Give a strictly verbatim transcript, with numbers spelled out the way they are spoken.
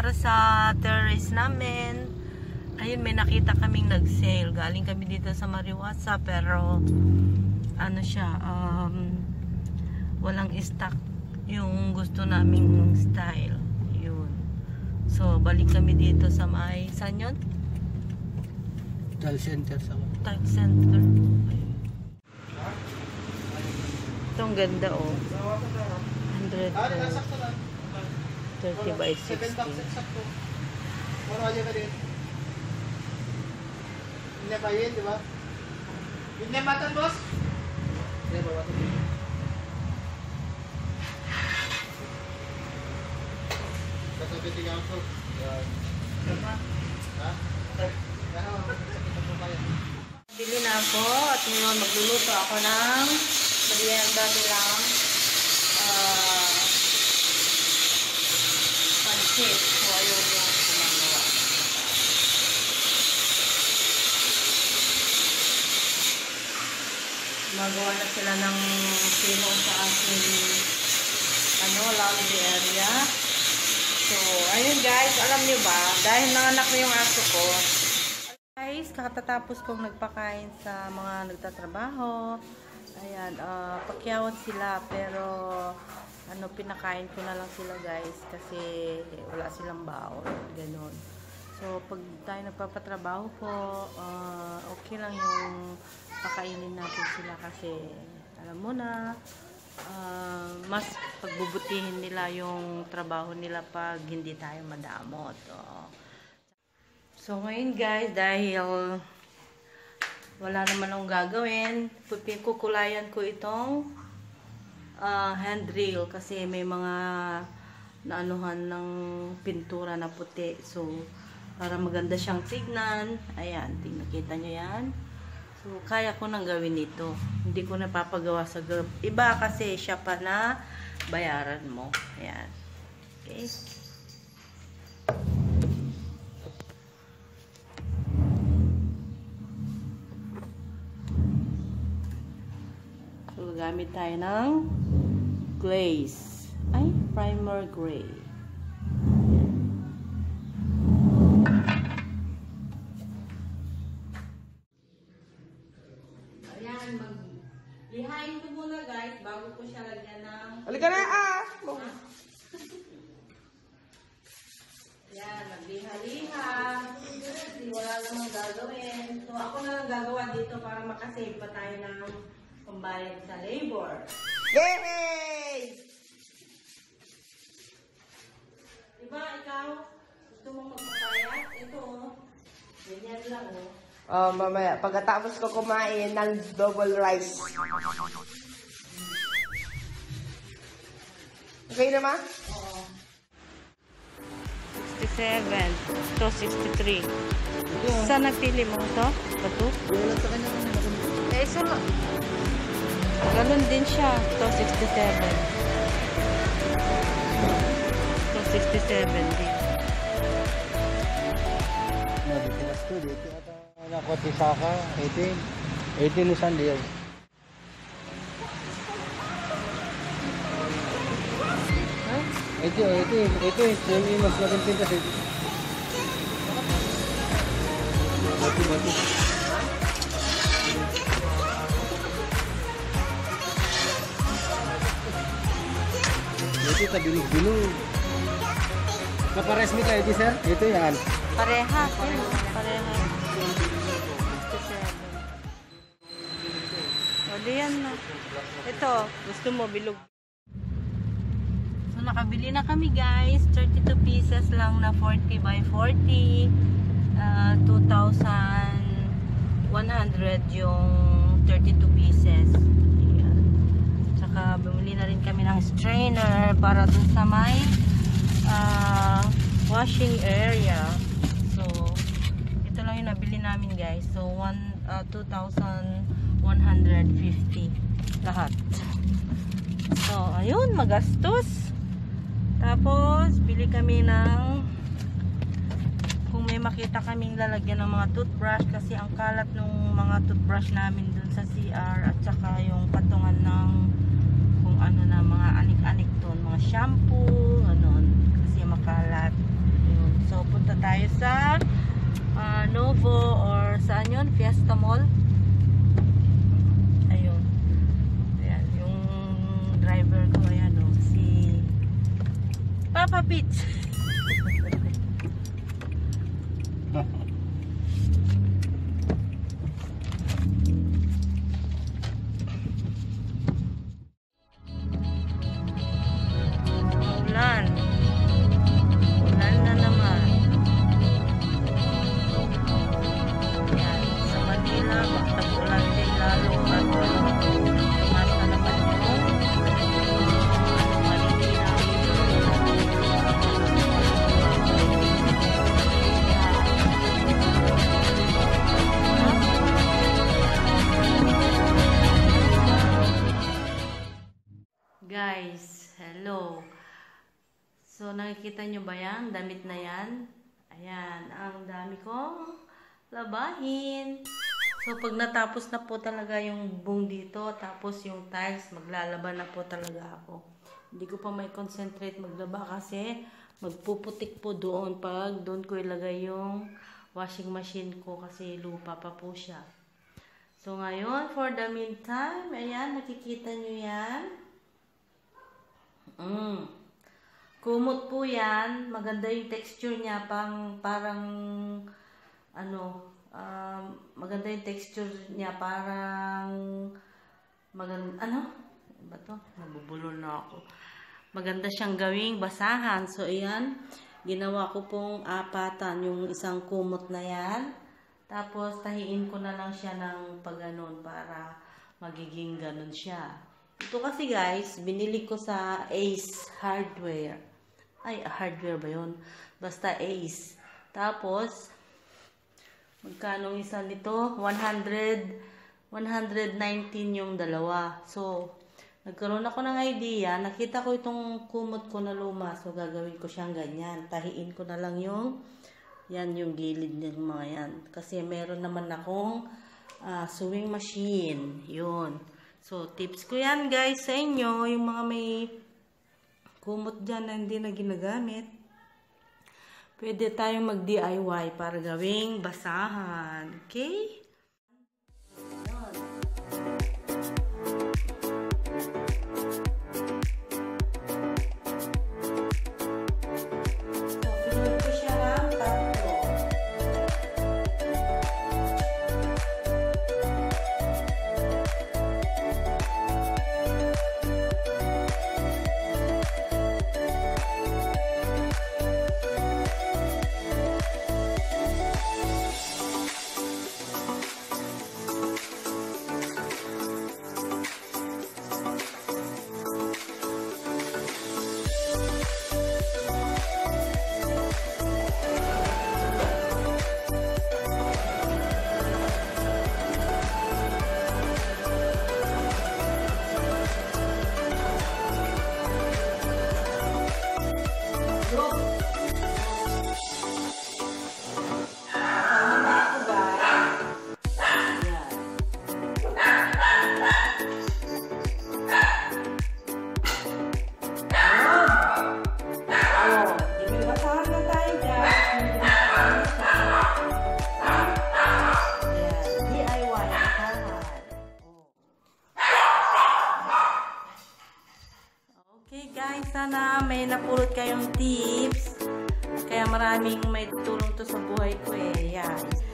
para sa terrace namin. Ayun, may nakita kaming nag-sale. Galing kami dito sa Mariwasa, pero ano siya, um, walang stock yung gusto naming style. Yun. So, balik kami dito sa may, saan yun? Tile center sa Tile center. Itong ganda oh. one hundred thirty by sixty. Ano aja ka din? Hindi ba yun, di ba? Hindi matan, boss? Hindi ba matan? Kasabi tingnan ko. Ha? Bili na ako at ngayon magluluto ako ng merienda nilang uh, pancit. So ayun yung gumagawa. Gumagawa na sila ng sino sa aking ano, laundry area. So ayun guys, alam niyo ba, dahil nanganak na yung aso ko, guys, kakatapos kong nagpakain sa mga nagtatrabaho. Ayan, uh, pakyawan sila, pero ano, pinakain ko na lang sila guys kasi wala silang baon, ganun. So pag tayo nagpapatrabaho po, uh, okay lang yung pakainin natin sila kasi alam mo na, uh, mas pagbubutihin nila yung trabaho nila pag hindi tayo madamot. Oh. So ngayon guys, dahil wala naman akong gagawin, kukulayan ko itong uh, handrail kasi may mga naanuhan ng pintura na puti. So para maganda siyang tignan, ayan, tingnan, kita nyo yan. So kaya ko nang gawin ito, hindi ko napapagawa sa group. Iba kasi siya pa na bayaran mo. Ayan, okay. So, gamit tayo ng glaze. Ay, primer gray. Ayan, mag-lihain ko muna guys, bago ko siya lagyan ng... Halika na, ah! Ayan, magliha-liha. Kasi wala namang gagawin. So, ako na lang gagawa dito para makasave pa tayo ng pambayad sa labor. Yay! Diba, ikaw, gusto mong magpapayat? Ito, ganyan lang, oh. Oh, mamaya, pagkatapos ko kumain ng double rice. Okay na ma? Oo. sixty-seven. Ito, sixty-three. Saan nagpili mo ito? Bato? Wala sa kanya. Eh, so lang. Ganun din siya. Ito, sixty-seven. Ito, sixty-seven din. Nabitilas to, dito ata nakotisaka, eighteen. eighteen isan diyo. Ito, ito, ito, yung mas magandang pintas ito. Bati, bati. Ito, kabilog-bilog. Kapares mi kayo, sir? Ito yan. Pareha. Pareha. sixty-seven. O, diyan na. Ito, gusto mo, bilog. So, nakabili na kami guys. thirty-two pieces lang na forty by forty. Uh, two thousand one hundred yung thirty-two pieces. Ayan. Tsaka, bumili na rin kami ng strainer para dun sa may uh, washing area. So, ito lang yung nabili namin guys. So, one, uh, two thousand one hundred fifty lahat. So, ayun, magastos. Tapos, bili kami ng, kung may makita kaming lalagyan ng mga toothbrush, kasi ang kalat ng mga toothbrush namin dun sa C R, at saka yung patungan ng kung ano na, mga anik-anik dun, mga shampoo, ano, kasi makalat. Yun. tayo sa uh, Novo or saan yun? Fiesta Mall. Ayun. Ayan, yung driver ko, ayan o, si Papa Peach. Ulan. Ulan na naman. Ayan, sa Manila, magtag-ulan din lalo. At tumas na naman yung Manila. Guys, hello. So, nakikita nyo ba yan? Damit na yan. Ayan, ang dami kong labahin. So, pag natapos na po talaga yung buong dito, tapos yung tiles, maglalaba na po talaga ako. Hindi ko pa may concentrate maglaba kasi magpuputik po doon pag doon ko ilagay yung washing machine ko kasi lupa pa po siya. So, ngayon, for the meantime, ayan, nakikita nyo yan. Mm. Kumot po yan. Maganda yung texture niya. Pang, parang, ano, um, maganda yung texture niya. Parang, maganda, ano? Ba to? Nabubulol na ako. Maganda siyang gawing basahan. So, ayan. Ginawa ko pong apatan yung isang kumot na yan. Tapos, tahiin ko na lang siya ng pag-ganon para magiging ganon siya. Ito kasi guys, binili ko sa Ace Hardware. Ay, hardware ba yun? Basta Ace. Tapos, magkano isa nito? one hundred, one nineteen yung dalawa. So, nagkaroon ako ng idea. Nakita ko itong kumot ko na luma. So, gagawin ko siyang ganyan. Tahiin ko na lang yung, yan yung gilid ng mga yan. Kasi meron naman akong uh, sewing machine. Yun. So, tips ko yan guys sa inyo. Yung mga may kumot dyan na hindi na ginagamit. Pwede tayong mag-D I Y para gawing basahan. Okay? Okay guys, sana may napulot kayong tips. Kaya maraming may tutulong to sa buhay ko eh. Yeah.